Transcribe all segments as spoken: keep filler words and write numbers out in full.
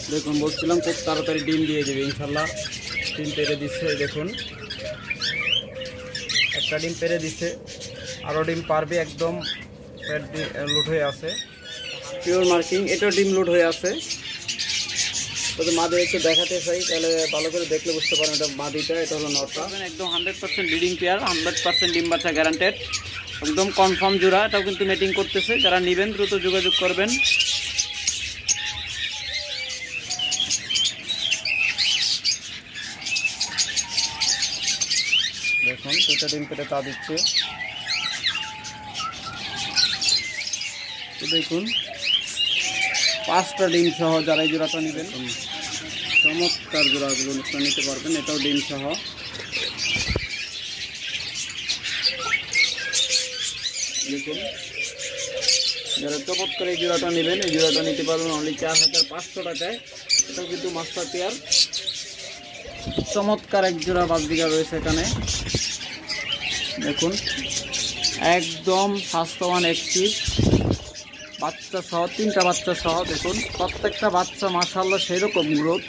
দেখুন বলছিলাম খুব তাড়াতাড়ি ডিম দিয়ে দেবে ইনশাল্লাহ। ডিম পেরে দিচ্ছে, দেখুন একটা ডিম পেরে দিচ্ছে, আরও ডিম পারবে। একদম পেট লোড হয়ে আছে, পিওর মার্কিং। এটাও ডিম লোড হয়ে আছে। তবে মাদি একটু দেখাতে চাই, তাহলে ভালো করে দেখলে বুঝতে পারেন এটা মাদিটা, এটা হলো নটা। একদম hundred percent breeding pair, hundred percent ডিম বাচ্চা গ্যারান্টেড, একদম কনফার্ম জোড়া। এটাও কিন্তু মিটিং করতেছে, যারা নেবেন দ্রুত যোগাযোগ করবেন। দেখুন দুটা ডিম পেটে তা দিচ্ছে। দেখুন পাঁচটা ডিম সহ যারা এই জোড়াটা নেবেন চমৎকার জোড়াগুলো নিতে পারবেন। এটাও ডিম সহ। দেখুন যারা চমৎকার এই জোড়াটা নেবেন এই জোড়াটা নিতে পারবেন অনলি চার হাজার পাঁচশো টাকায়। এটাও কিন্তু মাস্টার পেয়ার, চমৎকার এক জোড়া বাজবিঘা রয়েছে এখানে। দেখুন একদম স্বাস্থ্যবান একটি বাচ্চা সহ, তিনটা বাচ্চা সহ। দেখুন প্রত্যেকটা বাচ্চা মাশাআল্লাহ সেরকম গ্রোথ।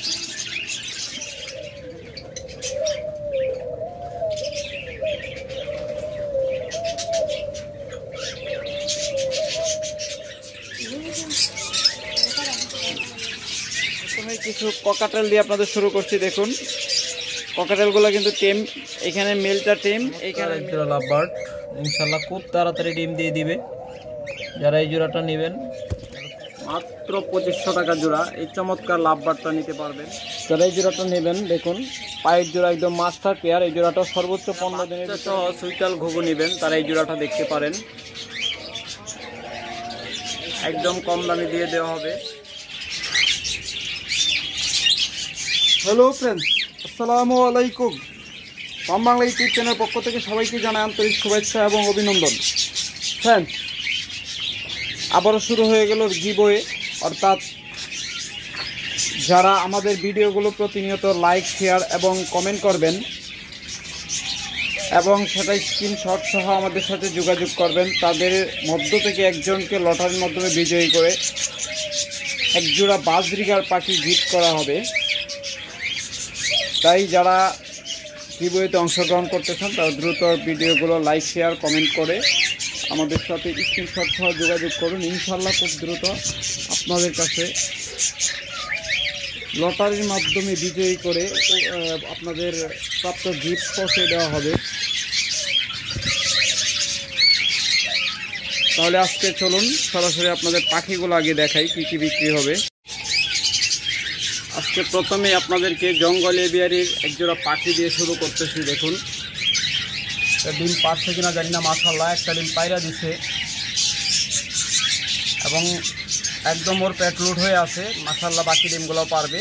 প্রথমে কিছু ককাটেল দিয়ে আপনাদের শুরু করছি। দেখুন ককাটেলগুলো কিন্তু টেম, এখানে মেলটা টেম, এখানে জোড়া লাভবার্ড ইনশাল্লাহ খুব তাড়াতাড়ি ডিম দিয়ে দিবে। যারা এই জোড়াটা নেবেন মাত্র পঁচিশশো টাকা জোড়া, এই চমৎকার লাভবার্ডটা নিতে পারবেন। যারা এই জোড়াটা নেবেন দেখুন পায়ের জোড়া একদম মাস্টার পেয়ার। এই জোড়াটা সর্বোচ্চ পনেরো দিনের সহ সুইটাল ঘুঘু নেবেন তারা এই জোড়াটা দেখতে পারেন, একদম কম দামে দিয়ে দেওয়া হবে। হ্যালো ফ্রেন্ডস, আসসালামু আলাইকুম। ফার্ম বাংলা ইউটিউব চ্যানেল পক্ষ থেকে সবাইকে জানাই আন্তরিক শুভেচ্ছা এবং অভিনন্দন। ফ্রেন্ডস আবারও শুরু হয়ে গেল গিভওয়ে, অর্থাৎ যারা আমাদের ভিডিওগুলো প্রতিনিয়ত লাইক শেয়ার এবং কমেন্ট করবেন এবং সেটা স্ক্রিনশট সহ আমাদের সাথে যোগাযোগ করবেন, তাদের মধ্য থেকে একজনকে লটারির মাধ্যমে বিজয়ী করে একজোড়া বাজরিগার পাখি গিফট করা হবে। তাই যারা গিভওয়েতে অংশগ্রহণ করতে চান তারা দ্রুত ভিডিওগুলো লাইক শেয়ার কমেন্ট করে আমাদের সাথে স্ক্রিনশট সহ যোগাযোগ করুন। ইনশাল্লাহ খুব দ্রুত আপনাদের কাছে লটারির মাধ্যমে বিজয়ী করে আপনাদের প্রাপ্ত গিফট পৌঁছে দেওয়া হবে। তাহলে আজকে চলুন সরাসরি আপনাদের পাখিগুলো আগে দেখাই কী কী বিক্রি হবে। আজকে প্রথমে আপনাদেরকে জঙ্গল এভিয়ারির একজোড়া পাখি দিয়ে শুরু করতেছি। দেখুন ডিম পাচ্ছে কিনা জানি না, মাশাআল্লাহ একটা ডিম পায়রা দিছে এবং একদম ওর পেট লোড হয়ে আছে মাশাআল্লাহ। বাকি ডিমগুলো পারবে।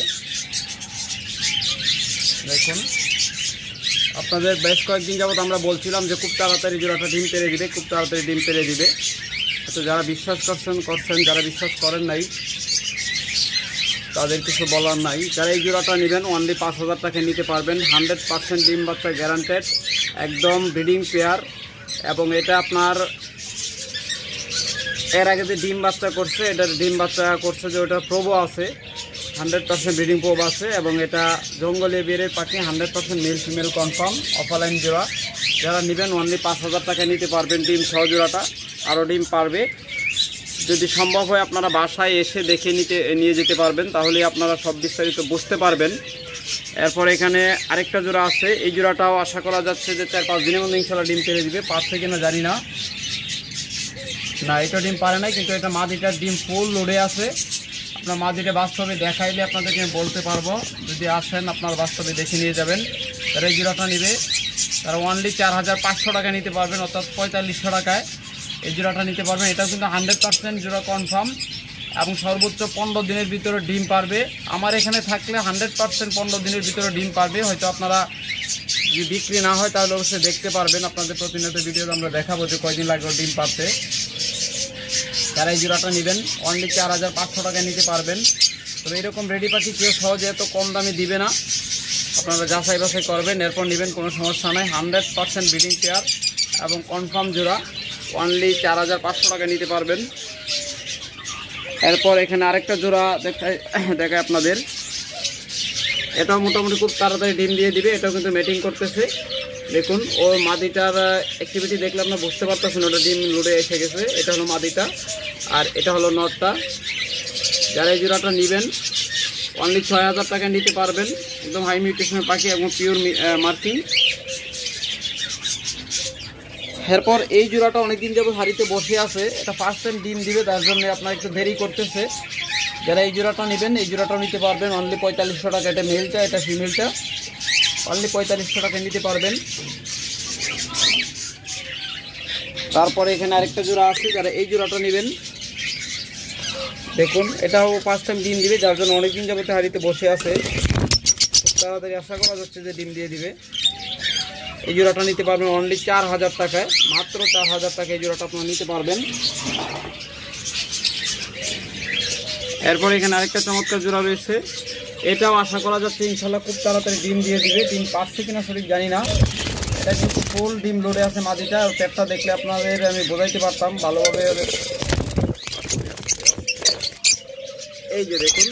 দেখুন আপনাদের বেশ কয়েকদিন যাবত আমরা বলছিলাম যে খুব তাড়াতাড়ি জোড়াটা ডিম পেরে দিবে, খুব তাড়াতাড়ি ডিম পেরে দিবে। তো যারা বিশ্বাস করছেন করছেন, যারা বিশ্বাস করেন নাই তাদের কিছু বলার নাই। যারা এই জোড়াটা নেবেন অনলি পাঁচ হাজার টাকা নিতে পারবেন। হান্ড্রেড পার্সেন্ট ডিম বাচ্চা গ্যারান্টেড, একদম ব্রিডিং পেয়ার। এবং এটা আপনার এর আগে যে ডিম বাচ্চা করছে এটার ডিম বাচ্চা করছে যে ওটা প্রবো আছে, হান্ড্রেড পার্সেন্ট ব্রিডিং প্রব আছে। এবং এটা জঙ্গল এভিয়ারের পাখি, hundred percent male female confirm, offline জোড়া। যারা নেবেন অনলি পাঁচ হাজার টাকা নিতে পারবেন ডিম সহ জোড়াটা, আরও ডিম পারবে। যদি সম্ভব হয় আপনারা বাসায় এসে দেখে নিতে নিয়ে যেতে পারবেন, তাহলে আপনারা সব বিস্তারিত বুঝতে পারবেন। এরপর এখানে আরেকটা জোড়া আছে, এই জোড়াটাও আশা করা যাচ্ছে যে চার পাঁচ দিনের মধ্যে ইনশাল্লাহ ডিম পেরে দিবে। পারছে কিনা জানি না, না এটা ডিম পারে নাই, কিন্তু এটা মাদিটার ডিম ফুল লোডে আছে। আপনার মাদিটা বাস্তবে দেখাইলে আপনাদেরকে আমি বলতে পারবো। যদি আসেন আপনার বাস্তবে দেখে নিয়ে যাবেন। তারা এই জোড়াটা নেবে তারা অনলি চার হাজার পাঁচশো টাকা নিতে পারবেন, অর্থাৎ পঁয়তাল্লিশশো টাকায় এই জোড়াটা নিতে পারবেন। এটাও কিন্তু হান্ড্রেড পার্সেন্ট জোড়া কনফার্ম এবং সর্বোচ্চ পনেরো দিনের ভিতরে ডিম পারবে। আমার এখানে থাকলে হান্ড্রেড পার্সেন্ট পনেরো দিনের ভিতরে ডিম পারবে। হয়তো আপনারা যদি বিক্রি না হয় তাহলে অবশ্যই দেখতে পারবেন, আপনাদের প্রতিনিয়ত ভিডিও আমরা দেখাবো যে কয়দিন লাগবে ডিম পারতে। যারা এই জোড়াটা নেবেন অনলি চার হাজার পাঁচশো টাকায় নিতে পারবেন। তবে এরকম রেডি পাখি কেউ সহজে এত কম দামে দিবে না, আপনারা যাচাই বাছাই করবেন এরপর নেবেন, কোনো সমস্যা নাই। হান্ড্রেড পার্সেন্ট ব্রিডিং পেয়ার এবং কনফার্ম জোড়া, অনলি চার হাজার পাঁচশো টাকা নিতে পারবেন। এরপর এখানে আরেকটা জোড়া দেখায় দেখায় আপনাদের, এটাও মোটামুটি খুব তাড়াতাড়ি ডিম দিয়ে দিবে। এটাও কিন্তু মেটিং করতেছে। দেখুন ও মাদিটার অ্যাক্টিভিটি দেখলে আপনার বুঝতে পারতেছেন ওটা ডিম লুড়ে এসে গেছে। এটা হলো মাদিটা আর এটা হলো নটটা। যারা এই জোড়াটা নেবেন অনলি ছয় হাজার টাকা নিতে পারবেন। একদম হাই মিউটেশনের পাখি এবং পিওর মার্কিং। এরপর এই জোড়াটা অনেকদিন যাবত হাড়িতে বসে আছে, এটা ফার্স্ট টাইম ডিম দিবে, তার জন্য আপনার একটু দেরি করতেছে। যারা এই জোড়াটা নেবেন এই জোড়াটাও নিতে পারবেন অনলি পঁয়তাল্লিশশো টাকা। এটা মেলটা, এটা ফিমেলটা, অনলি পঁয়তাল্লিশশো টাকা নিতে পারবেন। তারপরে এখানে আরেকটা জোড়া আছে, যারা এই জোড়াটা নেবেন দেখুন এটাও ফার্স্ট টাইম ডিম দিবে, যার জন্য অনেকদিন যাবত হাড়িতে বসে আছে। তাড়াতাড়ি আশা করা যাচ্ছে যে ডিম দিয়ে দিবে। এই জোড়াটা নিতে পারবেন অনলি চার হাজার টাকায়, মাত্র চার হাজার টাকা এই জোড়াটা আপনারা নিতে পারবেন। এরপর এখানে আরেকটা চমৎকার জোড়া রয়েছে, এটাও আশা করা যাচ্ছে ইনশাল্লাহ খুব তাড়াতাড়ি ডিম দিয়ে দিবে। ডিম পাচ্ছে কিনা সঠিক জানি না, এটা কিন্তু ফুল ডিম লোডে আছে মাদিটা। পেটটা দেখলে আপনাদের আমি বোঝাইতে পারতাম ভালোভাবে। এই যে দেখুন,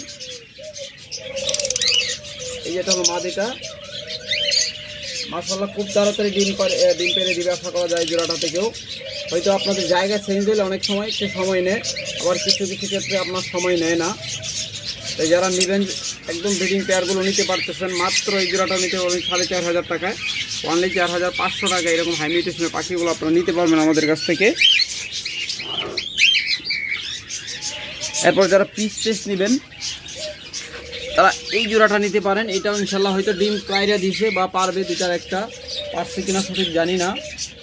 এই যেটা হলো মাদিটা, মাশাআল্লাহ খুব তাড়াতাড়ি ডিম ডিম পেরে দিবে আশা করা যায় জোড়াটা থেকেও। হয়তো আপনাদের জায়গা চেঞ্জ হলে অনেক সময় একটু সময় নেয়, আবার কিছু কিছু ক্ষেত্রে আপনার সময় নেয় না। তাই যারা নেবেন একদম ব্রিডিং পেয়ারগুলো নিতে পারতেছেন, মাত্র এই জোড়াটা নিতে পারবেন সাড়ে চার হাজার টাকায়, অনলি চার হাজার পাঁচশো টাকা। এরকম হাই মিউটেশনের পাখিগুলো আপনারা নিতে পারবেন আমাদের কাছ থেকে। এরপর যারা পিস টেস্ট নেবেন তারা এই জোড়াটা নিতে পারেন। এটাও ইনশাল্লাহ হয়তো ডিম পায়রা দিছে বা পারবে, দুটার একটা পারছে কিনা সঠিক জানি না।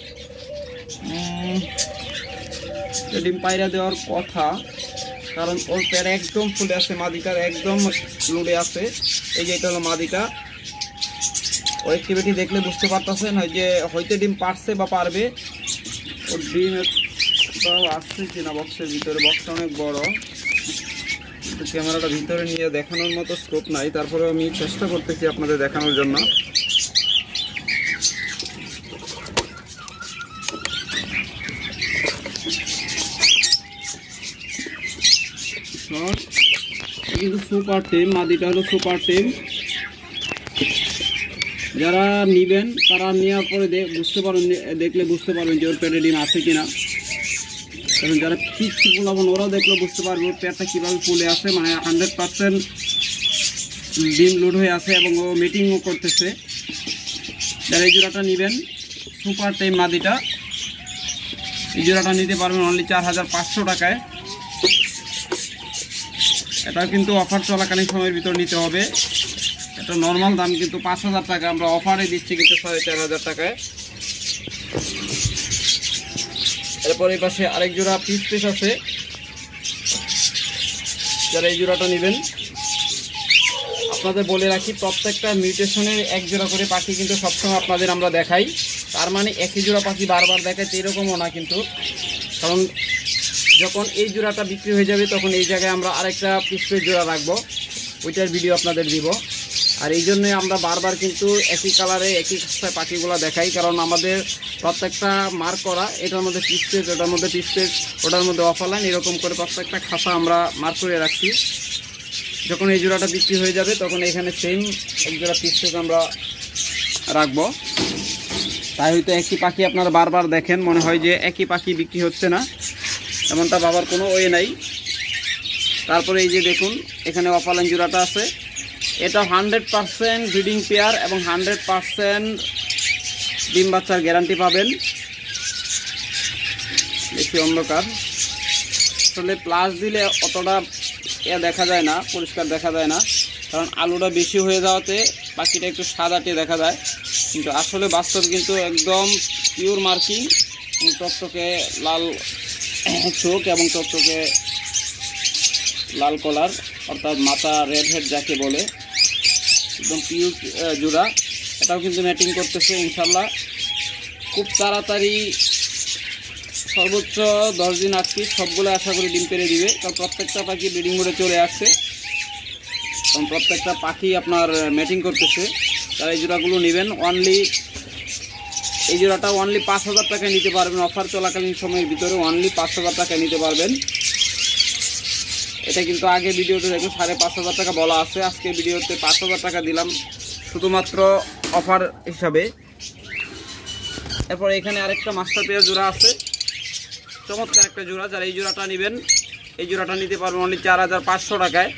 ডিম পায়রা দেওয়ার কথা, কারণ ওর প্যার একদম ফুলে আছে, মাদিটার একদম লুড়ে আছে। এই যে এটা হলো মাদিটা, ওর অ্যাক্টিভিটি দেখলে বুঝতে পারতেছেন যে হয়তো ডিম পারছে বা পারবে। ওর ডিম আসছে কিনা বক্সের ভিতরে, বক্সটা অনেক বড়, ক্যামেরাটা ভিতরে নিয়ে দেখানোর মতো স্কোপ নাই, তারপরে আমি চেষ্টা করতেছি আপনাদের দেখানোর জন্য। কিন্তু সুপার টিম, মাদিটা হলো সুপার টিম। যারা নিবেন তারা নেওয়ার পরে বুঝতে পারবেন, দেখলে বুঝতে পারবেন যে ওর পেটে ডিম আছে কিনা। কারণ যারা পিচ্ছি ফুলাবন ওরাও দেখলে বুঝতে পারবে ওর পেটটা কীভাবে ফুলে আছে, মানে হান্ড্রেড পারসেন্ট ডিম লোড হয়ে আছে এবং ও মিটিংও করতেছে। যারা এই জোড়াটা নেবেন সুপার টাইম মাদিটা, এই জোড়াটা নিতে পারবেন অনলি চার হাজার পাঁচশো টাকায়। এটা কিন্তু অফার চলাকালীন সময়ের ভিতর নিতে হবে। এটা নর্মাল দাম কিন্তু পাঁচ হাজার টাকা, আমরা অফারে দিচ্ছি কিন্তু সাড়ে চার হাজার টাকায়। এরপর এই পাশে আরেক জোড়া পিস পিস আছে, যারা এই জোড়াটা নেবেন আপনাদের বলে রাখি প্রত্যেকটা মিউটেশনের এক জোড়া করে পাখি কিন্তু সবসময় আপনাদের আমরা দেখাই। তার মানে একই জোড়া পাখি বারবার দেখাচ্ছে এরকমও না কিন্তু, কারণ যখন এই জোড়াটা বিক্রি হয়ে যাবে তখন এই জায়গায় আমরা আরেকটা পিস পিস জোড়া রাখবো, ওইটার ভিডিও আপনাদের দিব। আর এই জন্যই আমরা বারবার কিন্তু একই কালারে একই খাঁচায় পাখিগুলো দেখাই, কারণ আমাদের প্রত্যেকটা মার্ক করা, এটার মধ্যে পিস পেজ, ওটার মধ্যে পিস পেজ, ওটার মধ্যে অফলাইন, এরকম করে প্রত্যেকটা খাঁচা আমরা মার্ক করে রাখছি। যখন এই জোড়াটা বিক্রি হয়ে যাবে তখন এখানে সেম এক জোড়া পিস পেজ আমরা রাখবো। তাই হয়তো একই পাখি আপনারা বারবার দেখেন, মনে হয় যে একই পাখি বিক্রি হচ্ছে না, এমনটা ভাবার কোনো ওয়ে নাই। তারপরে এই যে দেখুন এখানে অফলাইন জোড়াটা আছে, এটা হান্ড্রেড পারসেন্ট ব্রিডিং পেয়ার এবং হান্ড্রেড পারসেন্ট ডিম বাচ্চার গ্যারান্টি পাবেন। বেশি অন্ধকার, আসলে প্লাস দিলে অতটা এ দেখা যায় না, পরিষ্কার দেখা যায় না, কারণ আলোটা বেশি হয়ে যাওয়াতে পাখিটা একটু সাদাটে দেখা যায়, কিন্তু আসলে বাস্তব কিন্তু একদম পিওর মার্কিং, টকটকে লাল চোখ এবং টকটকে লাল কলার, অর্থাৎ মাথা রেড হেড যাকে বলে, একদম পিওর জোড়া। এটাও কিন্তু ম্যাটিং করতেছে ইনশাল্লাহ খুব তাড়াতাড়ি, সর্বোচ্চ দশ দিন আট পিস সবগুলো আশা করি ডিম পেরে দিবে, কারণ প্রত্যেকটা পাখি ব্রিডিং মোডে চলে আসছে, কারণ প্রত্যেকটা পাখি আপনার ম্যাটিং করতেছে। তারা এই জোড়াগুলো নেবেন অনলি, এই জোড়াটা অনলি পাঁচ হাজার টাকায় নিতে পারবেন, অফার চলাকালীন সময়ের ভিতরে অনলি পাঁচ হাজার টাকায় নিতে পারবেন। এটা কিন্তু আগে ভিডিওতে দেখুন সাড়ে পাঁচ হাজার টাকা বলা আছে, আজকে ভিডিওতে পাঁচ হাজার টাকা দিলাম শুধুমাত্র অফার হিসাবে। এরপর এখানে আরেকটা মাস্টার পেয়ার জোড়া আছে, চমৎকার একটা জোড়া। যারা এই জোড়াটা নেবেন এই জোড়াটা নিতে পারবেন অনলি চার হাজার পাঁচশো টাকায়,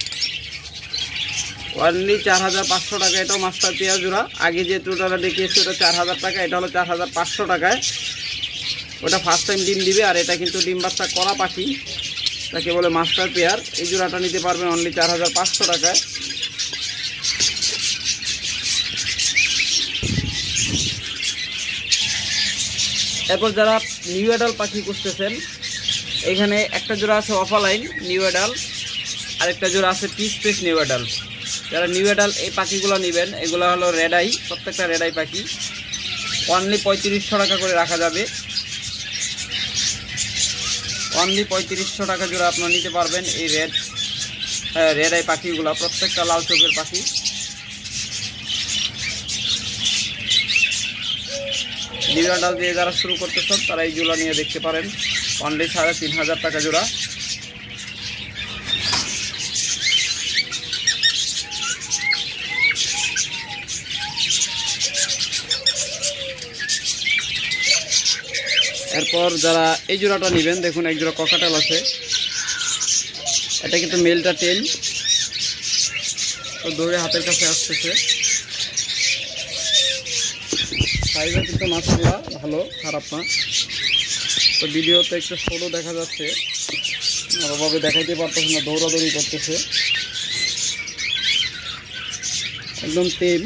অনলি চার হাজার পাঁচশো টাকা। এটাও মাস্টার পেয়ার জোড়া, আগে যে জোড়াটা দেখিয়েছি ওটা চার হাজার টাকা, এটা হলো চার হাজার পাঁচশো টাকায়। ওটা ফার্স্ট টাইম ডিম দিবে, আর এটা কিন্তু ডিম বাচ্চা করা পাখি, তাকে বলে মাস্টার পেয়ার। এই জোড়াটা নিতে পারবেন অনলি চার হাজার পাঁচশো টাকায়। এরপর যারা নিউ অ্যাডাল পাখি খুঁজতেছেন, এখানে একটা জোড়া আছে অফালাইন নিউ অ্যাডাল, আরেকটা জোড়া আছে পিস পিস নিউ অ্যাডাল। যারা নিউ অ্যাডাল এই পাখিগুলো নেবেন, এগুলো হলো রেডাই, প্রত্যেকটা রেডাই পাখি, অনলি পঁয়ত্রিশশো টাকা করে রাখা যাবে। অনলি পঁয়ত্রিশশো টাকা জোড়া আপনারা নিতে পারবেন এই রেড রেড আই পাখিগুলো, প্রত্যেকটা লাল চোখের পাখি। নিউ অ্যাডাল দিয়ে যারা শুরু করতেছেন তারা এই জোড়া নিয়ে দেখতে পারেন, অনলি সাড়ে তিন হাজার টাকা জোড়া। এরপর যারা এই জোড়াটা নেবেন, দেখুন এক জোড়া ককাটেল আছে, এটা কিন্তু মেলটা টেন, তো দৌড়ে হাতের কাছে আসতেছে। সাইজটা কিন্তু মাছগুলা ভালো, খারাপ না। তো ভিডিওতে একটু ছোটো দেখা যাচ্ছে, ভালোভাবে দেখাইতে পারতেছে না, দৌড়াদৌড়ি করতেছে, একদম টেম।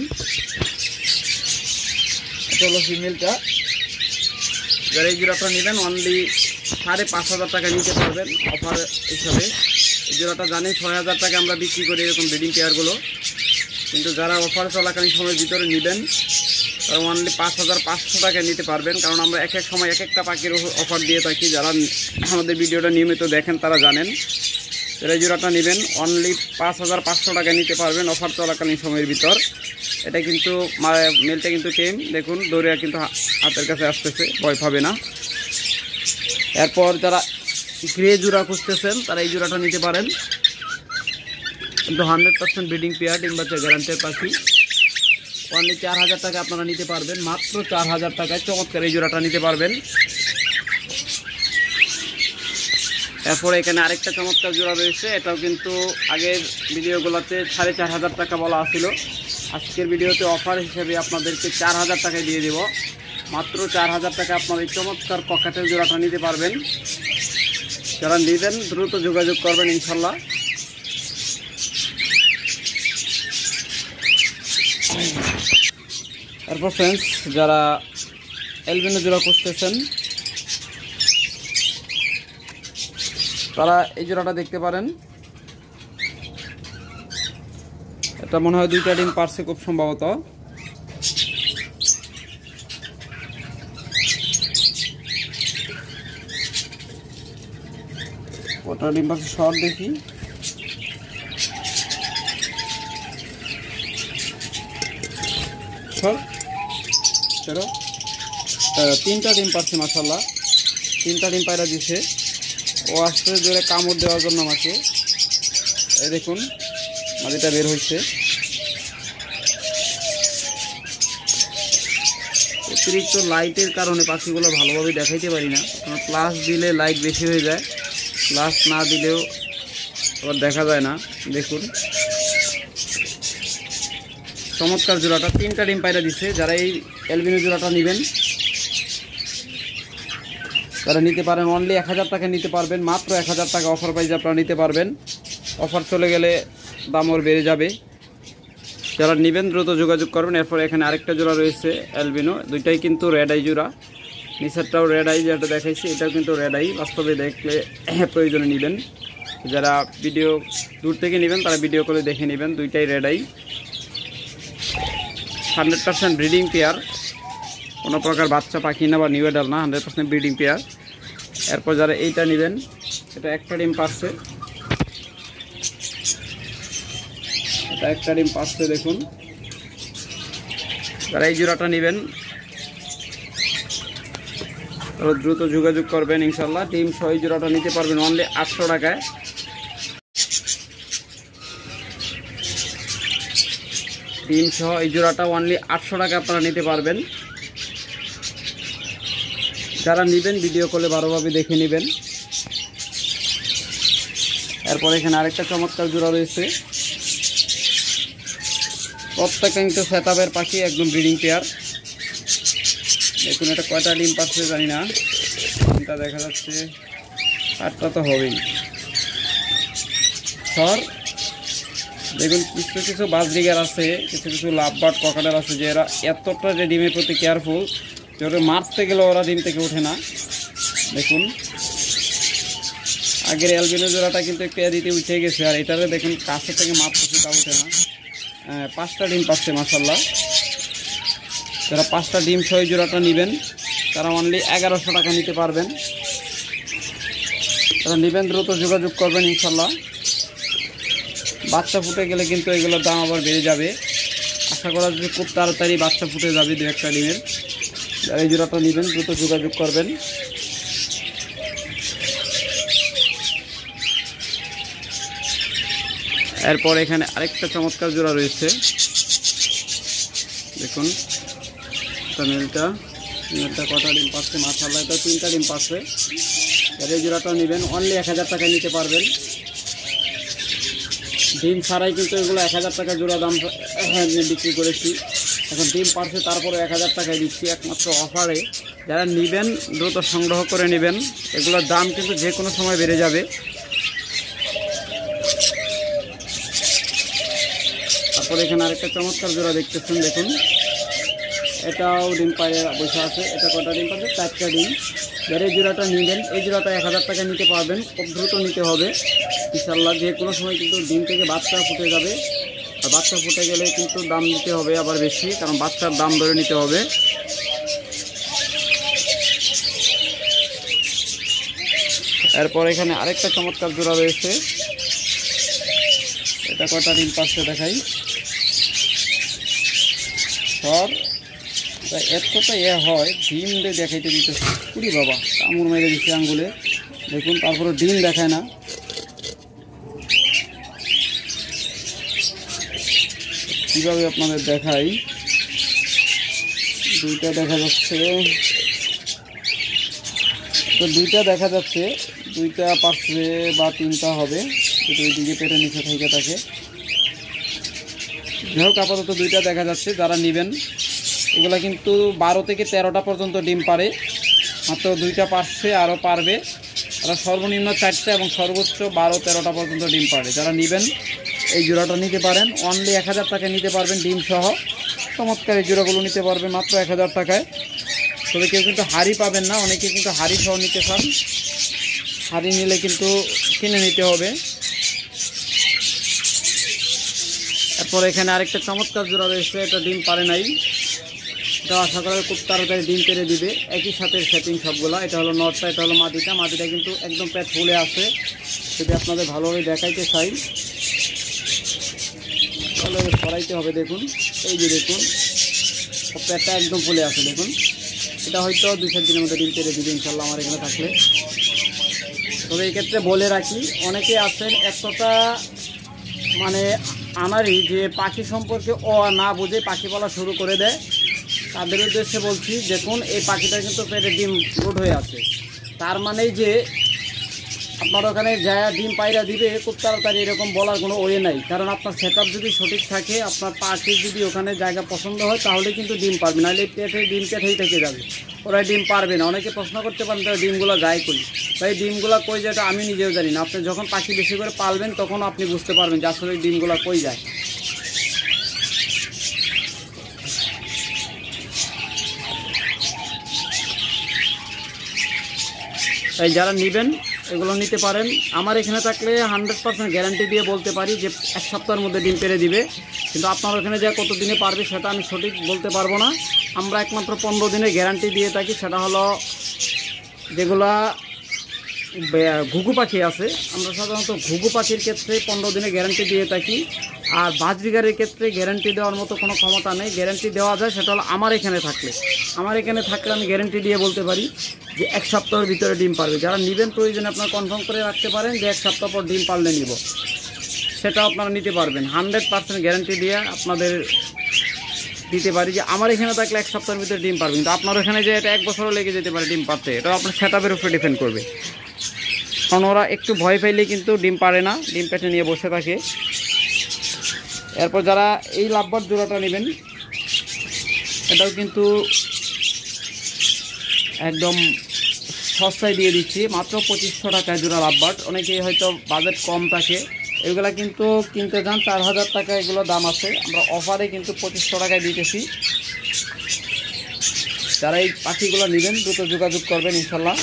এটা হলো ফিমেলটা। যারা এই জোড়াটা নেবেন অনলি সাড়ে পাঁচ হাজার টাকা নিতে পারবেন অফার হিসাবে। এই জোড়াটা জানেন ছয় হাজার টাকা আমরা বিক্রি করি এরকম ব্রিডিং পেয়ারগুলো, কিন্তু যারা অফার চলাকালীন সময়ের ভিতরে নেবেন তারা অনলি পাঁচ হাজার পাঁচশো টাকায় নিতে পারবেন, কারণ আমরা এক এক সময় এক একটা পাখির অফার দিয়ে থাকি। যারা আমাদের ভিডিওটা নিয়মিত দেখেন তারা জানেন। যারা এই জোড়াটা নেবেন অনলি পাঁচ হাজার পাঁচশো টাকায় নিতে পারবেন অফার চলাকালীন সময়ের ভিতর। এটা কিন্তু মেলটা কিন্তু টেম, দেখুন দৌড়ে কিন্তু হাতের কাছে আসতেছে, ভয় পাবে না। এরপর যারা গ্রে জোড়া খুঁজতেছেন তারা এই জোড়াটা নিতে পারেন, কিন্তু হান্ড্রেড পার্সেন্ট ব্রিডিং পেয়ার, ডিম বাচ্চা গ্যারান্টেড পাখি। অনলি চার হাজার টাকা আপনারা নিতে পারবেন, মাত্র চার হাজার টাকায় চমৎকার এই জোড়াটা নিতে পারবেন। এরপরে এখানে আরেকটা চমৎকার জোড়া রয়েছে, এটাও কিন্তু আগের ভিডিওগুলোতে সাড়ে চার হাজার টাকা বলা ছিল, আজকের ভিডিওতে অফার হিসেবে আপনাদেরকে চার হাজার টাকায় দিয়ে দেব। মাত্র চার হাজার টাকা আপনার এই চমৎকার ককাটেল জোড়াটা নিতে পারবেন। যারা নেবেন দ্রুত যোগাযোগ করবেন ইনশাল্লাহ। তারপর ফ্রেন্ডস যারা এলবিনো জোড়া খুঁজতেছেন তারা এই জোড়াটা দেখতে পারেন। এটা মনে হয় দুইটা ডিম পারছে খুব সম্ভবত। ওটা ডিম পারছে শর্ট দেখি, তিনটা ডিম পারছে মাশাআল্লাহ, তিনটা ডিম পায়রা দিছে। ও আসছে জোরে কামড় দেওয়ার জন্য আমাকে, এই দেখুন মাটিটা বের হয়েছে। অতিরিক্ত লাইটের কারণে পাখিগুলো ভালোভাবে দেখাইতে পারি না, কারণ প্লাস দিলে লাইট বেশি হয়ে যায়, প্লাস না দিলেও আবার দেখা যায় না। দেখুন চমৎকার জোড়াটা, তিনটা ডিম পায়রা দিচ্ছে। যারা এই এলবিনো জোড়াটা নেবেন তারা নিতে পারেন, অনলি এক হাজার টাকা নিতে পারবেন, মাত্র এক হাজার টাকা অফার প্রাইজে আপনারা নিতে পারবেন। অফার চলে গেলে দাম ওর বেড়ে যাবে। যারা নেবেন দ্রুত যোগাযোগ করবেন। এরপর এখানে আরেকটা জোড়া রয়েছে অ্যালবিনো, দুইটাই কিন্তু রেড আই জোড়া, নিচেরটাও রেড আই যেটা দেখাইছি এটাও কিন্তু রেড আই। বাস্তবে দেখলে প্রয়োজনে নেবেন, যারা ভিডিও দূর থেকে নেবেন তারা ভিডিও করে দেখে নেবেন। দুইটাই red eye, hundred percent breeding pair, কোনো প্রকার বাচ্চা পাখি না বা নিউ অ্যাডাল না, হান্ড্রেড পার্সেন্ট ব্রিডিং পেয়ার। এরপর যারা এইটা নেবেন, এটা একটা ডিম পারছে, এটা একটা ডিম পারছে দেখুন। যারা এই জোড়াটা নেবেন তারা দ্রুত যোগাযোগ করবেন ইনশাল্লাহ। ডিম সহ জোড়াটা নিতে পারবেন অনলি আটশো টাকায়। ডিম সহ এই জোড়াটা অনলি আটশো টাকা আপনারা নিতে পারবেন। যারা নেবেন ভিডিও কলে ভালোভাবে দেখে নেবেন। এরপর এখানে আরেকটা চমৎকার জোড়া রয়েছে, প্রত্যেকটা কিন্তু সেটআপের পাখি, একদম ব্রিডিং পেয়ার। দেখুন এটা কয়টা ডিম পাচ্ছে জানি না, ডিমটা দেখা যাচ্ছে আটটা তো হবেই। সর দেখুন কিছু কিছু বাজরিগার আছে, কিছু কিছু লাভবার্ড ককাটেল আছে যে এরা এতটা যে ডিমের প্রতি কেয়ারফুল যে ওরা মারতে গেলে ওরা ডিম থেকে ওঠে না। দেখুন আগের অ্যালবিনো জোড়াটা কিন্তু একটু দিতে উঠে গেছে, আর এটারে দেখুন কাছে থেকে মারতেছে তা ওঠে না। পাঁচটা ডিম পাচ্ছে মাশাআল্লাহ। যারা পাঁচটা ডিম সহ জোড়াটা নেবেন তারা অনলি এগারোশো টাকা নিতে পারবেন। তারা নেবেন দ্রুত যোগাযোগ করবেন ইনশাল্লাহ। বাচ্চা ফুটে গেলে কিন্তু এগুলোর দাম আবার বেড়ে যাবে, আশা করা যাচ্ছে খুব তাড়াতাড়ি বাচ্চা ফুটে যাবে দু একটা ডিমের। যারা এই জোড়াটা নেবেন দ্রুত যোগাযোগ করবেন। এরপর এখানে আরেকটা চমৎকার জোড়া রয়েছে, দেখুন মেলটা মেলটা কটা ডিম পাচ্ছে মাশাআল্লাহ, এটা তিনটা ডিম পাচ্ছে। যারা এই জোড়াটা নেবেন অনলি এক হাজার টাকায় নিতে পারবেন। ডিম ছাড়াই কিন্তু এগুলো এক হাজার টাকা জোড়া দাম বিক্রি করেছি, এখন ডিম পারছে তারপরে এক হাজার টাকায় দিচ্ছি একমাত্র অফারে। যারা নেবেন দ্রুত সংগ্রহ করে নেবেন, এগুলোর দাম কিন্তু যে কোনো সময় বেড়ে যাবে। তারপরে এখানে আরেকটা চমৎকার জোড়া দেখতেছেন, দেখুন এটাও ডিম পায়ে বসে আছে। এটা কটা ডিম পাচ্ছে? চারটা ডিম। যারা এই জোড়াটা নেবেন এই জোড়াটা এক হাজার টাকা নিতে পারবেন, খুব দ্রুত নিতে হবে ইনশাল্লাহ। যে কোনো সময় কিন্তু ডিম থেকে বাচ্চা ফুটে যাবে, আর বাচ্চা ফুটে গেলে কিন্তু দাম নিতে হবে আবার বেশি, কারণ বাচ্চার দাম ধরে নিতে হবে। এরপর এখানে আরেকটা চমৎকার জোড়া রয়েছে, এটা কটা ডিম পাচ্ছে দেখাই। সর এতটা এ হয় ডিম দিয়ে দেখাইতে দিতেছে, কুড়ি বাবা কামড় মেরে দিচ্ছে আঙ্গুলে, দেখুন তারপরে ডিম দেখায় না। কীভাবে আপনাদের দেখাই, দুইটা দেখা যাচ্ছে, তো দুইটা দেখা যাচ্ছে, দুইটা পারছে বা তিনটা হবে, কিন্তু ওই দিকে পেটে নিচে থেকে থাকে। যাই হোক আপাতত দুইটা দেখা যাচ্ছে। যারা নেবেন এগুলা কিন্তু বারো থেকে তেরোটা পর্যন্ত ডিম পারে, মাত্র দুইটা পারছে, আরও পারবে। তারা সর্বনিম্ন চারটা এবং সর্বোচ্চ বারো তেরোটা পর্যন্ত ডিম পারে। যারা নেবেন এই জোড়াটা নিতে পারেন, অনলি এক হাজার টাকায় নিতে পারবেন ডিম সহ। চমৎকার এই জোড়াগুলো নিতে পারবেন মাত্র এক হাজার টাকায়। তবে কেউ কিন্তু হাড়ি পাবেন না, অনেকে কিন্তু হাড়ি সহ নিতে চান, হাড়ি নিলে কিন্তু কিনে নিতে হবে। এরপর এখানে আরেকটা চমৎকার জোড়া রয়েছে, এটা ডিম পারে নাই, এটা আশা করা খুব তাড়াতাড়ি ডিম পেরে দিবে। একই সাথে সেটিং সবগুলা, এটা হলো নটটা, এটা হলো মাটিটা। মাটিটা কিন্তু একদম পেট ফুলে আছে, যদি আপনাদের ভালোভাবে দেখাইতে চাই তাহলে সরাইতে হবে। দেখুন এই যে দেখুন পেটটা একদম ফুলে আছে, দেখুন এটা হয়তো দুই চার দিনের মধ্যে ডিম পেরে দিবে ইনশাল্লাহ আমার এখানে থাকলে। তবে এই ক্ষেত্রে বলে রাখি, অনেকে আছেন একটা মানে আমারই যে পাখি সম্পর্কে ও না বুঝে পাখি পালা শুরু করে দেয়, তাদের উদ্দেশ্যে বলছি দেখুন এই পাখিটা কিন্তু পেটে ডিম লোড হয়ে আছে, তার মানে যে আপনার ওখানে যা ডিম পায়রা দিবে খুব তাড়াতাড়ি এরকম বলার কোনো ওয়ে নাই। কারণ আপনার সেট আপ যদি সঠিক থাকে, আপনার পাখির যদি ওখানে জায়গা পছন্দ হয় তাহলে কিন্তু ডিম পারবে, নাহলে পেটে ডিম পেটেই থেকে যাবে, ওরা ডিম পারবে না। অনেকে প্রশ্ন করতে পারেন তাহলে ডিমগুলো যায় করি, তাই ডিমগুলো কই যায় আমি নিজেও জানি না। আপনি যখন পাখি বেশি করে পালবেন তখন আপনি বুঝতে পারবেন যে আসলে ডিমগুলো কই যায়। তাই যারা নেবেন এগুলো নিতে পারেন। আমার এখানে থাকলে হান্ড্রেড পার্সেন্ট গ্যারান্টি দিয়ে বলতে পারি যে এক সপ্তাহের মধ্যে ডিম পেরে দিবে, কিন্তু আপনার ওখানে যা কত দিনে পারবে সেটা আমি সঠিক বলতে পারবো না। আমরা একমাত্র পনেরো দিনের গ্যারান্টি দিয়ে থাকি, সেটা হলো যেগুলা ঘুঘু পাখি আছে, আমরা সাধারণত ঘুঘু পাখির ক্ষেত্রে পনেরো দিনের গ্যারান্টি দিয়ে থাকি। আর বাজরিগারের ক্ষেত্রে গ্যারান্টি দেওয়ার মতো কোনো ক্ষমতা নেই, গ্যারান্টি দেওয়া যায় সেটা হলো আমার এখানে থাকলে। আমার এখানে থাকলে আমি গ্যারান্টি দিয়ে বলতে পারি যে এক সপ্তাহের ভিতরে ডিম পারবে। যারা নেবেন প্রয়োজনে আপনার কনফার্ম করে রাখতে পারেন যে এক সপ্তাহ পর ডিম পারলে নিব। সেটাও আপনারা নিতে পারবেন। হান্ড্রেড পার্সেন্ট গ্যারান্টি দিয়ে আপনাদের দিতে পারি যে আমার এখানে থাকলে এক সপ্তাহের ভিতরে ডিম পারবে, কিন্তু আপনার ওখানে যে এটা এক বছরও লেগে যেতে পারে ডিম পারতে, এটা আপনার সেটআপের উপরে ডিপেন্ড করবে। কারণ ওরা একটু ভয় পাইলে কিন্তু ডিম পারে না, ডিম পেটে নিয়ে বসে থাকে। এরপর যারা এই লাভবার্ড জোড়াটা নেবেন, এটাও কিন্তু একদম সস্তায় দিয়ে দিচ্ছি, মাত্র পঁচিশশো টাকায় জোড়া লাভবার্ড। অনেকেই হয়তো বাজেট কম থাকে, এগুলা কিন্তু কিনতে যান চার হাজার টাকা, এগুলো দাম আছে। আমরা অফারে কিন্তু পঁচিশশো টাকায় দিতেছি। যারা এই পাখিগুলো নেবেন দ্রুত যোগাযোগ করবেন ইনশাল্লাহ।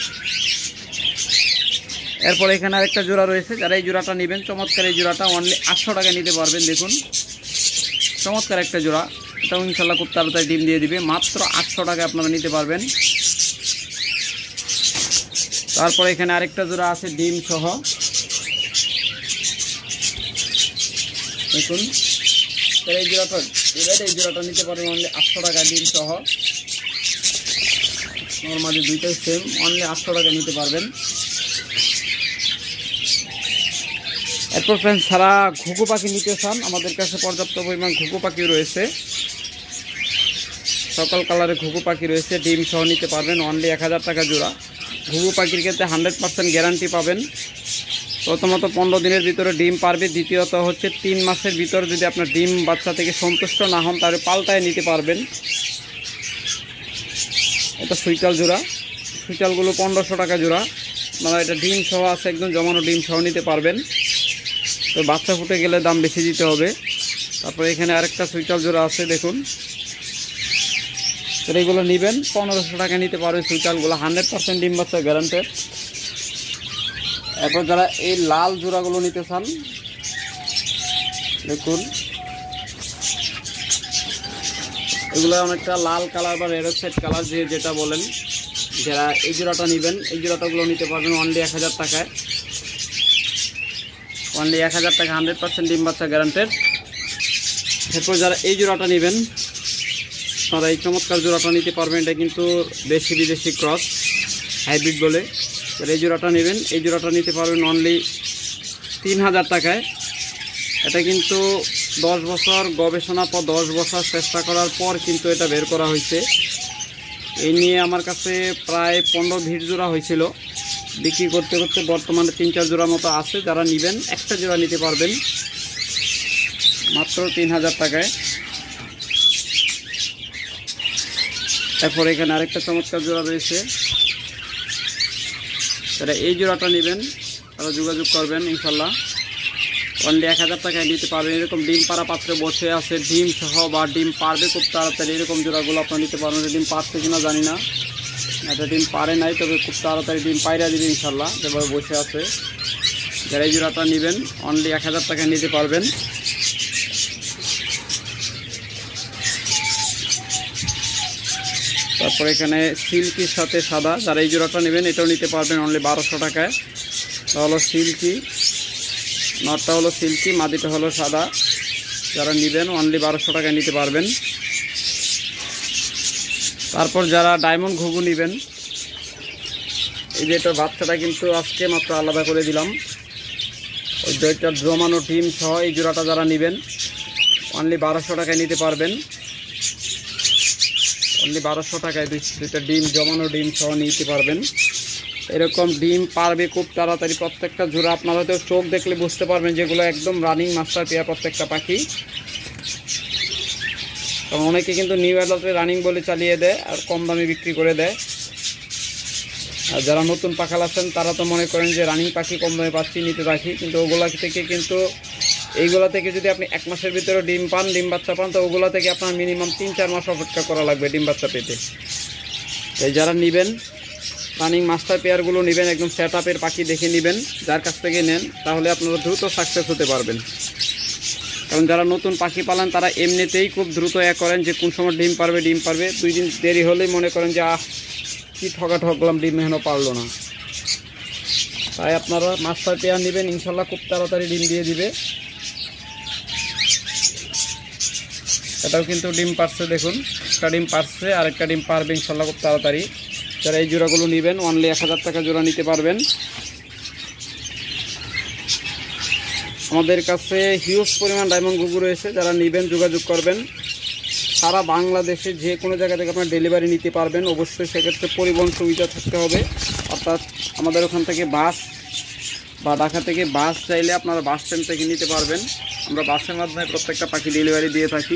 এরপর এখানে আরেকটা জোড়া রয়েছে, যারা এই জোড়াটা নেবেন, চমৎকার এই জোড়াটা অনলি আটশো টাকায় নিতে পারবেন। দেখুন চমৎকার একটা জোড়া, এটাও ইনশাল্লাহ খুব তাড়াতাড়ি ডিম দিয়ে দিবে। মাত্র আটশো টাকায় আপনারা নিতে পারবেন। তারপর এখানে আরেকটা জোড়া আছে ডিম সহ, দেখুন এই জোড়াটা এই জোড়াটা নিতে পারবেন অনলি আটশো টাকা ডিম সহ। নর্মালি দুইটাই সেম, অনলি আটশো টাকা নিতে পারবেন। এরপর ফ্রেন্ডস, সারা ঘুঘু পাখি নিতে চান, আমাদের কাছে পর্যাপ্ত পরিমাণ ঘুঘু পাখি রয়েছে, সকল কালারের ঘুঘু পাখি রয়েছে, ডিম সহ নিতে পারবেন অনলি এক হাজার টাকা জোড়া। ঘুঘু পাখির ক্ষেত্রে হান্ড্রেড পার্সেন্ট গ্যারান্টি পাবেন। প্রথমত পনেরো দিনের ভিতরে ডিম পারবে, দ্বিতীয়ত হচ্ছে তিন মাসের ভিতরে যদি আপনার ডিম বাচ্চা থেকে সন্তুষ্ট না হন তাহলে পাল্টায় নিতে পারবেন। এটা সুইটাল জোড়া, সুইটালগুলো পনেরোশো টাকা জোড়া। আপনারা এটা ডিম সহ আছে, একদম জমানো ডিম সহ নিতে পারবেন। তো বাচ্চা ফুটে গেলে দাম বেশি দিতে হবে। তারপরে এখানে আরেকটা সুইটাল জোড়া আছে, দেখুন এগুলো নেবেন পনেরোশো টাকা নিতে পারবেন। সুইটালগুলো হান্ড্রেড পার্সেন্ট ডিম বাচ্চা গ্যারান্টেড। এরপর যারা এই লাল জোড়াগুলো নিতে চান, দেখুন এগুলো অনেকটা লাল কালার বা রেড অক্সাইড কালার যে যেটা বলেন, যারা এই জোড়াটা নেবেন এই জোড়াটাগুলো নিতে পারবেন অনলি এক হাজার টাকায়। অনলি এক হাজার টাকা, হান্ড্রেড পার্সেন্ট ডিম বাচ্চা গ্যারান্টেড। এরপর যারা এই জোড়াটা নেবেন তারা এই চমৎকার জোড়াটা নিতে পারবেন। এটা কিন্তু দেশি বিদেশি ক্রস হাইব্রিড বলে। যারা এই জোড়াটা নেবেন এই জোড়াটা নিতে পারবেন অনলি তিন হাজার টাকায়। এটা কিন্তু দশ বছর গবেষণা পর দশ বছর চেষ্টা করার পর কিন্তু এটা বের করা হয়েছে। এই নিয়ে আমার কাছে প্রায় পনেরো ভিড় জোড়া হয়েছিল, বিক্রি করতে করতে বর্তমানে তিন চার জোড়া মতো আছে। যারা নেবেন একটা জোড়া নিতে পারবেন মাত্র তিন হাজার টাকায়। তারপর এখানে আরেকটা চমৎকার জোড়া রয়েছে, যারা এই জোড়াটা নেবেন তারা যোগাযোগ করবেন ইনশাল্লাহ। অনলি এক হাজার টাকায় নিতে পারবেন। এরকম ডিম পাড়া পাত্রে বসে আছে, ডিম সহ বা ডিম পারবে খুব তাড়াতাড়ি, এরকম জোড়াগুলো আপনারা নিতে পারবেন। ডিম পারছে কিনা জানি না, এটা ডিম পারে নাই, তবে খুব তাড়াতাড়ি ডিম পায়রা দিবে ইনশাল্লাহ, যেভাবে বসে আছে। যারা এই জোড়াটা নেবেন অনলি এক হাজার টাকায় নিতে পারবেন। তারপর এখানে সিল্কির সাথে সাদা, যারা এই জোড়াটা নেবেন এটাও নিতে পারবেন অনলি বারোশো টাকায়। এটা হলো সিল্কি, নটটা হলো সিল্কি, মাদিটা হলো সাদা। যারা নেবেন অনলি বারোশো টাকায় নিতে পারবেন। তারপর যারা ডায়মন্ড ঘুঘু নেবেন, এই যে এটার বাচ্চাটা কিন্তু আজকে মাত্র আলাদা করে দিলাম। ওই দুইটা জমানো ডিম সহ এই জোড়াটা যারা নেবেন অনলি বারোশো টাকায় নিতে পারবেন। অনলি বারোশো টাকায় দুইটা ডিম জমানো ডিম সহ নিতে পারবেন। এরকম ডিম পারবে খুব তাড়াতাড়ি প্রত্যেকটা জোড়া। আপনারা হয়তো চোখ দেখলে বুঝতে পারবেন যেগুলো একদম রানিং মাস্টার পেয়ার প্রত্যেকটা পাখি। কারণ অনেকে কিন্তু নিউ অ্যাডাল্টে রানিং বলে চালিয়ে দেয় আর কম দামে বিক্রি করে দেয়। আর যারা নতুন পাখাল আছেন তারা তো মনে করেন যে রানিং পাখি কম দামে পাচ্ছি, নিতে রাখি, কিন্তু ওগুলা থেকে কিন্তু এইগুলা থেকে যদি আপনি এক মাসের ভিতরে ডিম পান, ডিম বাচ্চা পান, তো ওগুলা থেকে আপনার মিনিমাম তিন চার মাস অপেক্ষা করা লাগবে ডিম বাচ্চা পেতে। এই যারা নেবেন রানিং মাস্টার পেয়ারগুলো নেবেন, একদম সেট আপের পাখি দেখে নেবেন, যার কাছ থেকে নেন, তাহলে আপনারা দ্রুত সাকসেস হতে পারবেন। কারণ যারা নতুন পাখি পালান তারা এমনিতেই খুব দ্রুত এ করেন যে কোন সময় ডিম পারবে ডিম পারবে দুই দিন দেরি হলেই মনে করেন যে আহ কি ঠকা ঠকলাম, ডিম এখনও পারলো না। তাই আপনারা মাস্টার পেয়ার নেবেন, ইনশাল্লাহ খুব তাড়াতাড়ি ডিম দিয়ে দিবে। এটাও কিন্তু ডিম পারছে, দেখুন একটা ডিম পারছে আর একটা ডিম পারবে ইনশাল্লাহ খুব তাড়াতাড়ি। যারা এই জোড়াগুলো নেবেন অনলি এক হাজার টাকা জোড়া নিতে পারবেন। আমাদের কাছে হিউজ পরিমাণ ডায়মন্ড ঘুঘু রয়েছে, যারা নেবেন যোগাযোগ করবেন। সারা বাংলাদেশে যে কোনো জায়গা থেকে আপনার ডেলিভারি নিতে পারবেন। অবশ্যই সেক্ষেত্রে পরিবহন সুবিধা থাকতে হবে, অর্থাৎ আমাদের ওখান থেকে বাস বা ঢাকা থেকে বাস চাইলে আপনারা বাস স্ট্যান্ড থেকে নিতে পারবেন। আমরা বাসের মাধ্যমে প্রত্যেকটা পাখি ডেলিভারি দিয়ে থাকি।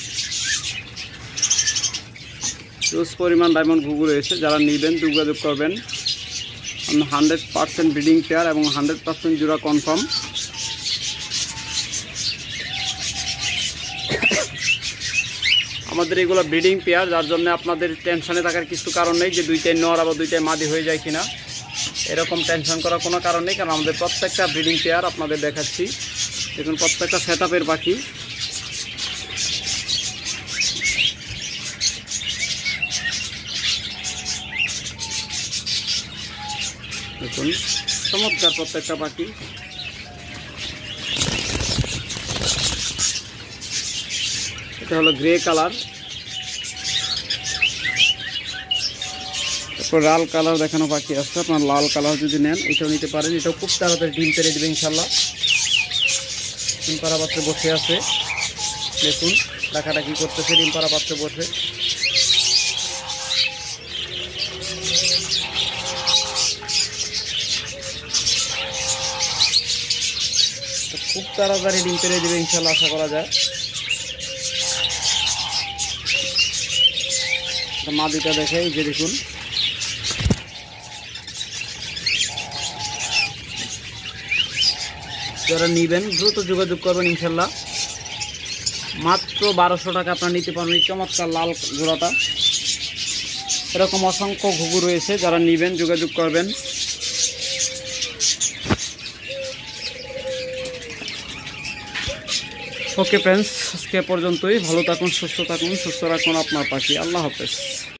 হিউজ পরিমাণ ডায়মন্ড ঘুঘু রয়েছে, যারা নেবেন যোগাযোগ করবেন। হান্ড্রেড পার্সেন্ট ব্রিডিং পেয়ার এবং হান্ড্রেড পার্সেন্ট জোড়া কনফার্ম। আমাদের এগুলো ব্রিডিং পেয়ার, যার জন্য আপনাদের টেনশনে থাকার কিছু কারণ নেই যে দুইটাই নর আবার দুইটাই মাদি হয়ে যায় কিনা, এরকম টেনশন করার কোনো কারণ নেই, কারণ আমাদের প্রত্যেকটা ব্রিডিং পেয়ার আপনাদের দেখাচ্ছি। দেখুন প্রত্যেকটা সেট আপের পাখি। দেখুন চমৎকার প্রত্যেকটা পাখি। এটা হলো গ্রে কালার, তারপর লাল কালার দেখানো পাখি আছে। আপনার লাল কালার যদি নেন এটাও নিতে পারেন, এটাও খুব তাড়াতাড়ি ডিম পেড়ে দেবে ইনশাল্লাহ। ডিম পাড়া পাত্রে বসে আছে, দেখুন ডাকাটা কি করতেছে ডিম পাড়া পাত্রে বসে। খুব তাড়াতাড়ি ডিম পেড়ে দেবে ইনশাল্লাহ, আশা করা যায়। মাদিটা দেখে এই যে দেখুন, যারা নেবেন দ্রুত যোগাযোগ করবেন ইনশাল্লাহ। মাত্র বারোশো টাকা আপনারা নিতে পারবেন এই চমৎকার লাল জোড়াটা। এরকম অসংখ্য ঘুঘু রয়েছে, যারা নেবেন যোগাযোগ করবেন। ওকে ফ্রেন্ডস, আজকে পর্যন্তই। ভালো থাকুন, সুস্থ থাকুন, সুস্থ রাখুন আপনার পাখি। আল্লাহ হাফেজ।